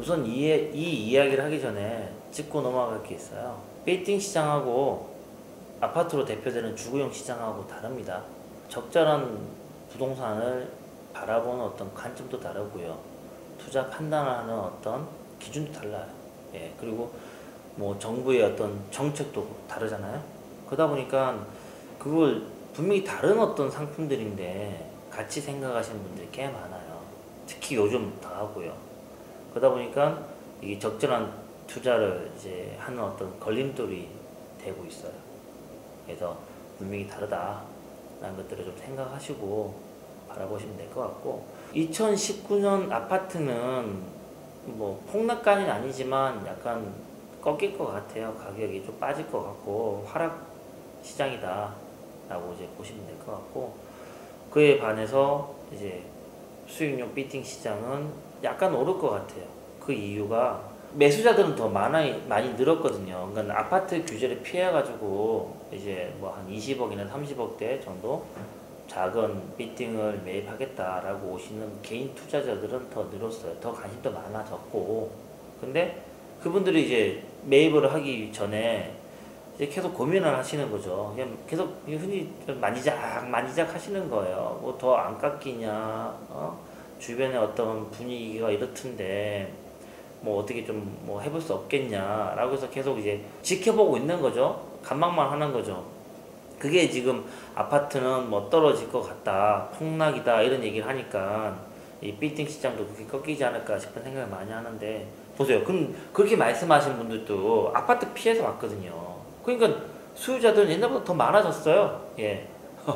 우선 이 이야기를 하기 전에 짚고 넘어갈 게 있어요. 빌딩 시장하고 아파트로 대표되는 주거용 시장하고 다릅니다. 적절한 부동산을 바라보는 어떤 관점도 다르고요. 투자 판단을 하는 어떤 기준도 달라요. 예, 그리고 뭐 정부의 어떤 정책도 다르잖아요. 그러다 보니까 그걸 분명히 다른 어떤 상품들인데 같이 생각하시는 분들이 꽤 많아요. 특히 요즘 더 하고요. 그러다 보니까 이게 적절한 투자를 이제 하는 어떤 걸림돌이 되고 있어요. 그래서 분명히 다르다라는 것들을 좀 생각하시고 바라보시면 될 것 같고, 2019년 아파트는 뭐 폭락까지는 아니지만 약간 꺾일 것 같아요. 가격이 좀 빠질 것 같고 하락 시장이다 라고 이제 보시면 될 것 같고, 그에 반해서 이제 수익용 빌딩 시장은 약간 오를 것 같아요. 그 이유가 매수자들은 더 많이 늘었거든요. 그러니까 아파트 규제를 피해가지고 이제 뭐 한 20억이나 30억대 정도 작은 빌딩을 매입하겠다라고 오시는 개인 투자자들은 더 늘었어요. 더 관심도 많아졌고, 근데 그분들이 이제 매입을 하기 전에 이제 계속 고민을 하시는 거죠. 그냥 계속 흔히 만지작 하시는 거예요. 뭐 더 안 깎이냐, 주변에 어떤 분위기가 이렇던데 뭐 어떻게 좀 뭐 해볼 수 없겠냐라고 해서 계속 이제 지켜보고 있는 거죠. 관망만 하는 거죠. 그게 지금 아파트는 뭐 떨어질 것 같다, 폭락이다 이런 얘기를 하니까 이 빌딩 시장도 그렇게 꺾이지 않을까 싶은 생각을 많이 하는데, 보세요. 그렇게 말씀하시는 분들도 아파트 피해서 왔거든요. 그러니까 수요자들은 옛날보다 더 많아졌어요. 예.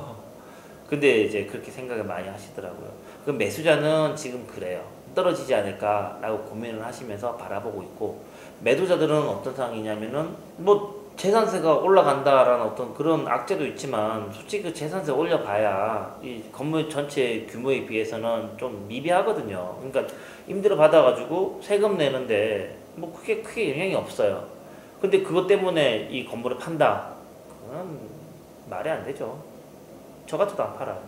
근데 이제 그렇게 생각을 많이 하시더라고요. 그 매수자는 지금 그래요. 떨어지지 않을까라고 고민을 하시면서 바라보고 있고, 매도자들은 어떤 상황이냐면은 뭐 재산세가 올라간다라는 어떤 그런 악재도 있지만 솔직히 그 재산세 올려봐야 이 건물 전체 규모에 비해서는 좀 미비하거든요. 그러니까 임대료 받아가지고 세금 내는데 뭐 크게 영향이 없어요. 근데 그것 때문에 이 건물을 판다? 그건 말이 안 되죠. 저 같아도 안 팔아요.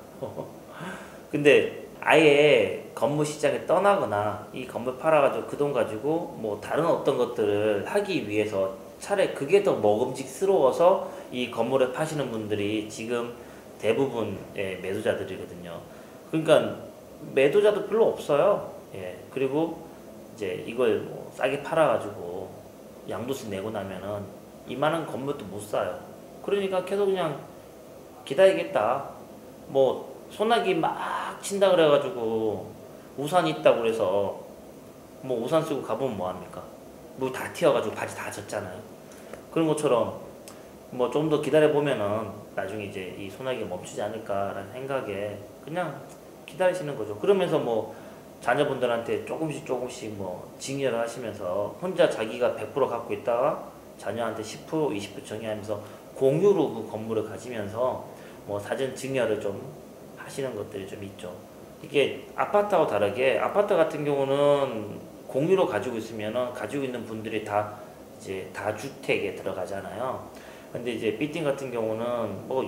근데 아예 건물 시장에 떠나거나 이 건물 팔아가지고 그 돈 가지고 뭐 다른 어떤 것들을 하기 위해서 차라리 그게 더 먹음직스러워서 이 건물을 파시는 분들이 지금 대부분의 매도자들이거든요. 그러니까 매도자도 별로 없어요. 예. 그리고 이제 이걸 뭐 싸게 팔아가지고 양도세 내고 나면은 이만한 건물도 못 사요. 그러니까 계속 그냥 기다리겠다. 뭐 소나기 막 친다 그래가지고 우산 있다고 그래서 뭐 우산 쓰고 가보면 뭐합니까? 뭐 다 튀어가지고 바지 다 젖잖아요. 그런 것처럼 뭐 좀 더 기다려보면은 나중에 이제 이 소나기가 멈추지 않을까라는 생각에 그냥 기다리시는 거죠. 그러면서 뭐 자녀분들한테 조금씩 뭐 증여를 하시면서 혼자 자기가 100% 갖고 있다가 자녀한테 10% 20% 정리하면서 공유로 그 건물을 가지면서 뭐 사전 증여를 좀 하시는 것들이 좀 있죠. 이게 아파트하고 다르게 아파트 같은 경우는 공유로 가지고 있으면은 가지고 있는 분들이 다 이제 다주택에 들어가잖아요. 근데 이제 빌딩 같은 경우는 뭐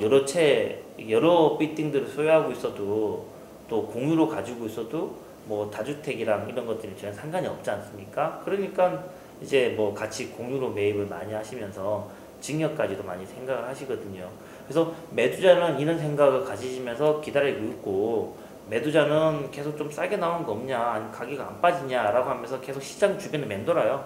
여러 빌딩들을 소유하고 있어도 또 공유로 가지고 있어도 뭐 다주택이랑 이런 것들이 전혀 상관이 없지 않습니까? 그러니까 이제 뭐 같이 공유로 매입을 많이 하시면서 증여까지도 많이 생각을 하시거든요. 그래서 매도자는 이런 생각을 가지시면서 기다리고 있고, 매도자는 계속 좀 싸게 나온 거 없냐, 아니면 가격이 안 빠지냐라고 하면서 계속 시장 주변을 맴돌아요.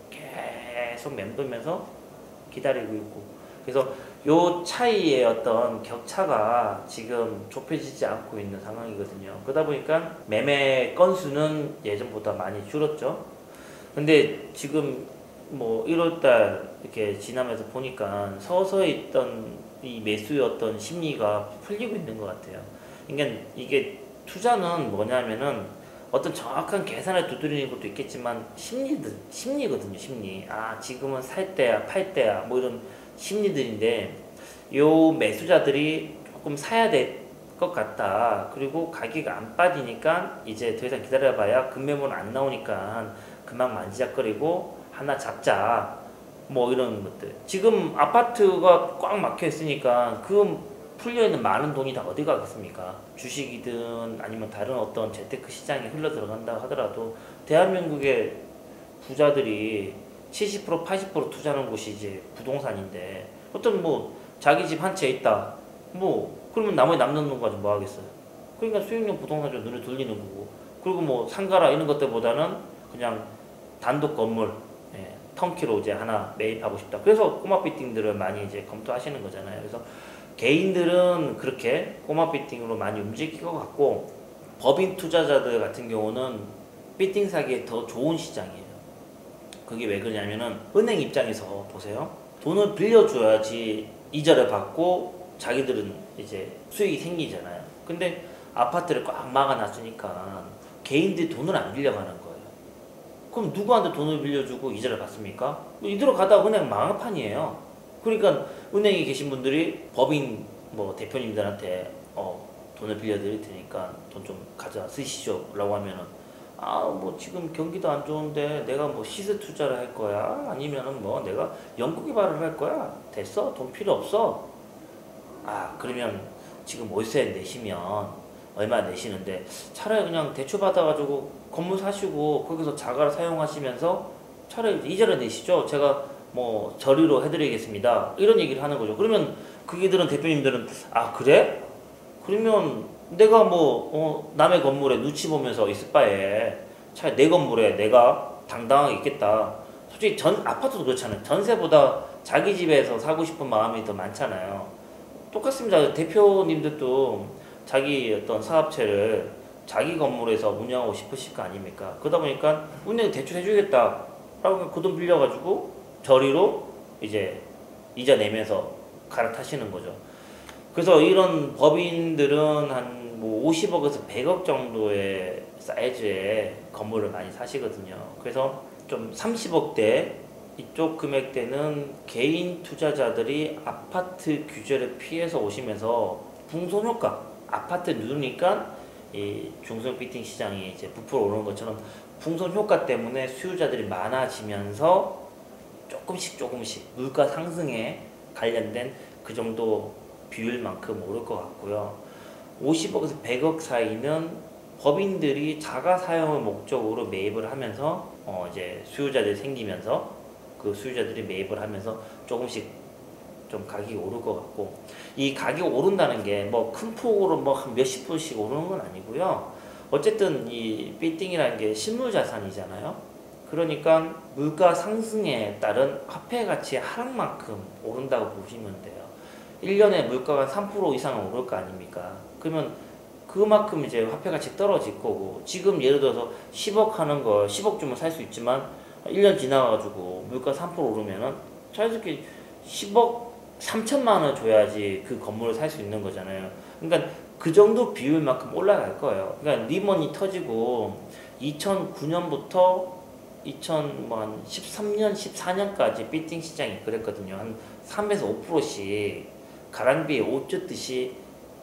계속 맴돌면서 기다리고 있고. 그래서 요 차이의 어떤 격차가 지금 좁혀지지 않고 있는 상황이거든요. 그러다 보니까 매매 건수는 예전보다 많이 줄었죠. 근데 지금 뭐 1월달 이렇게 지나면서 보니까 서서히 있던 이 매수의 어떤 심리가 풀리고 있는 것 같아요. 그러니까 이게 투자는 뭐냐면은 어떤 정확한 계산을 두드리는 것도 있겠지만 심리거든요, 심리. 아, 지금은 살 때야, 팔 때야, 뭐 이런 심리들인데, 요 매수자들이 조금 사야 될 것 같다. 그리고 가격이 안 빠지니까 이제 더 이상 기다려봐야 금매물 안 나오니까 그만 만지작거리고 하나 잡자. 뭐 이런 것들. 지금 아파트가 꽉 막혀 있으니까 그 풀려있는 많은 돈이 다 어디 가겠습니까? 주식이든 아니면 다른 어떤 재테크 시장에 흘러 들어간다 하더라도 대한민국의 부자들이 70% 80% 투자하는 곳이 이제 부동산인데 어떤 뭐 자기 집 한 채 있다 뭐 그러면 나머지 남는 돈 가지고 뭐 하겠어요. 그러니까 수익형 부동산 좀 눈에 돌리는 거고 그리고 뭐 상가라 이런 것들보다는 그냥 단독 건물 턴키로 이제 하나 매입하고 싶다. 그래서 꼬마 빌딩들을 많이 이제 검토하시는 거잖아요. 그래서 개인들은 그렇게 꼬마 빌딩으로 많이 움직일 것 같고 법인 투자자들 같은 경우는 빌딩 사기에 더 좋은 시장이에요. 그게 왜 그러냐면은 은행 입장에서 보세요. 돈을 빌려줘야지 이자를 받고 자기들은 이제 수익이 생기잖아요. 근데 아파트를 꽉 막아놨으니까 개인들이 돈을 안 빌려가는 거예요. 그럼 누구한테 돈을 빌려주고 이자를 받습니까? 이대로 가다가 은행 망할 판이에요. 그러니까 은행에 계신 분들이 법인 뭐 대표님들한테 돈을 빌려드릴 테니까 돈 좀 가져 쓰시죠 라고 하면은 뭐 지금 경기도 안 좋은데 내가 뭐 시세 투자를 할 거야 아니면은 뭐 내가 연구 개발을 할 거야 됐어 돈 필요 없어 그러면 지금 월세 내시면 얼마 내시는데 차라리 그냥 대출 받아가지고 건물 사시고 거기서 자가를 사용하시면서 차라리 이자를 내시죠 제가 뭐 저리로 해드리겠습니다 이런 얘기를 하는 거죠. 그러면 그이들은 대표님들은 그래? 그러면 내가 뭐 남의 건물에 눈치 보면서 있을 바에 차라리 내 건물에 내가 당당하게 있겠다. 솔직히 아파트도 그렇잖아요. 전세보다 자기 집에서 사고 싶은 마음이 더 많잖아요. 똑같습니다. 대표님들도 자기 어떤 사업체를 자기 건물에서 운영하고 싶으실 거 아닙니까? 그러다 보니까 운영이 대출 해주겠다 라고 그 돈 빌려가지고 저리로 이제 이자 내면서 갈아타시는 거죠. 그래서 이런 법인들은 한 뭐 50억에서 100억 정도의 사이즈의 건물을 많이 사시거든요. 그래서 좀 30억대 이쪽 금액대는 개인 투자자들이 아파트 규제를 피해서 오시면서 붕손 효과 아파트 누르니까 이 중소형 빌딩 시장이 이제 부풀어 오르는 것처럼 붕손 효과 때문에 수요자들이 많아지면서 조금씩 물가 상승에 관련된 그 정도 비율만큼 오를 것 같고요. 50억에서 100억 사이는 법인들이 자가 사용을 목적으로 매입을 하면서 이제 수요자들이 생기면서 그 수요자들이 매입을 하면서 조금씩 좀 가격이 오를 것 같고 이 가격이 오른다는 게 뭐 큰 폭으로 뭐 한 몇십 %씩 오르는 건 아니고요. 어쨌든 이 빌딩이라는 게 실물 자산이잖아요. 그러니까 물가 상승에 따른 화폐 가치 하락만큼 오른다고 보시면 돼요. 1년에 물가가 3% 이상 오를 거 아닙니까? 그러면 그만큼 이제 화폐 가치 떨어질 거고 지금 예를 들어서 10억 하는 걸 10억 주면 살 수 있지만 1년 지나가지고 물가 3% 오르면은 자연스럽게 10억 3천만 원 줘야지 그 건물을 살 수 있는 거잖아요. 그러니까 그 정도 비율만큼 올라갈 거예요. 그러니까 리먼이 터지고 2009년부터 2013년, 14년까지 빌딩 시장이 그랬거든요. 한 3에서 5%씩 가랑비에 옷 젖듯이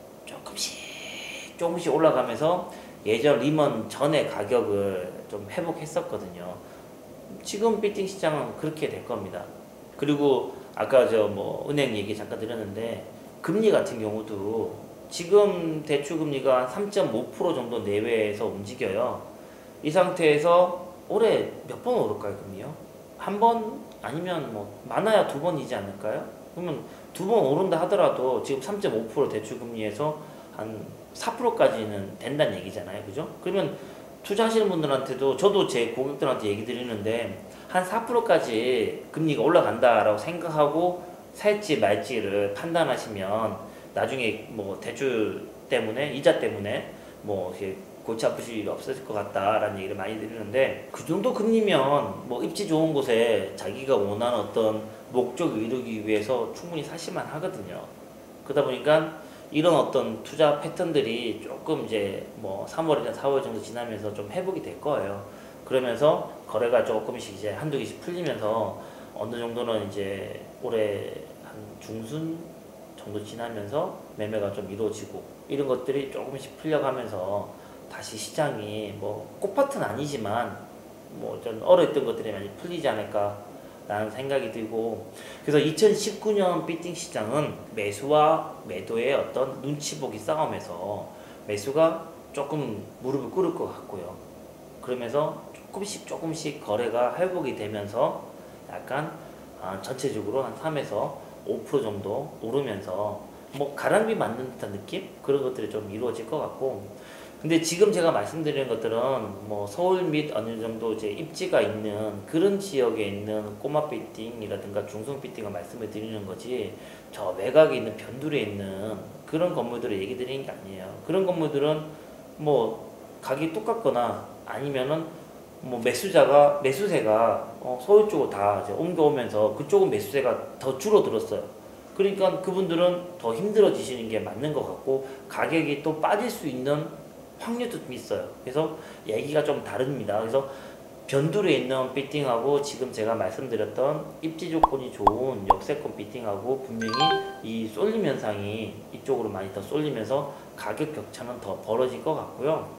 조금씩 올라가면서 예전 리먼 전의 가격을 좀 회복했었거든요. 지금 빌딩 시장은 그렇게 될 겁니다. 그리고 아까 은행 얘기 잠깐 드렸는데 금리 같은 경우도 지금 대출 금리가 3.5% 정도 내외에서 움직여요. 이 상태에서 올해 몇 번 오를까요, 금리요? 한 번 아니면 뭐 많아야 두 번이지 않을까요? 그러면 두 번 오른다 하더라도 지금 3.5% 대출 금리에서 한 4%까지는 된다는 얘기잖아요. 그죠? 그러면 투자하시는 분들한테도 저도 제 고객들한테 얘기 드리는데 한 4%까지 금리가 올라간다라고 생각하고 살지 말지를 판단하시면 나중에 뭐 대출 때문에 이자 때문에 뭐 골치 아프실 일 없을 것 같다라는 얘기를 많이 드리는데 그 정도 금리면 뭐 입지 좋은 곳에 자기가 원하는 어떤 목적을 이루기 위해서 충분히 사실만 하거든요. 그러다 보니까 이런 어떤 투자 패턴들이 조금 이제 뭐 3월이나 4월 정도 지나면서 좀 회복이 될 거예요. 그러면서 거래가 조금씩 이제 한두 개씩 풀리면서 어느 정도는 이제 올해 한 중순 정도 지나면서 매매가 좀 이루어지고 이런 것들이 조금씩 풀려가면서 다시 시장이 뭐 꽃밭은 아니지만 뭐 좀 얼어있던 것들이 많이 풀리지 않을까 라는 생각이 들고 그래서 2019년 빌딩 시장은 매수와 매도의 어떤 눈치 보기 싸움에서 매수가 조금 무릎을 꿇을 것 같고요. 그러면서 조금씩 거래가 회복이 되면서 약간 전체적으로 한 3에서 5% 정도 오르면서 뭐 가랑비 맞는 듯한 느낌? 그런 것들이 좀 이루어질 것 같고, 근데 지금 제가 말씀드리는 것들은 뭐 서울 및 어느 정도 이제 입지가 있는 그런 지역에 있는 꼬마 빌딩이라든가 중성 빌딩을 말씀을 드리는 거지, 저 외곽에 있는 변두리에 있는 그런 건물들을 얘기 드리는 게 아니에요. 그런 건물들은 뭐 가격이 똑같거나 아니면은 뭐 매수세가 서울 쪽으로 다 이제 옮겨오면서 그쪽은 매수세가 더 줄어들었어요. 그러니까 그분들은 더 힘들어지시는 게 맞는 것 같고, 가격이 또 빠질 수 있는 확률도 좀 있어요. 그래서 얘기가 좀 다릅니다. 그래서 변두리에 있는 빌딩하고 지금 제가 말씀드렸던 입지 조건이 좋은 역세권 빌딩하고 분명히 이 쏠림 현상이 이쪽으로 많이 더 쏠리면서 가격 격차는 더 벌어질 것 같고요.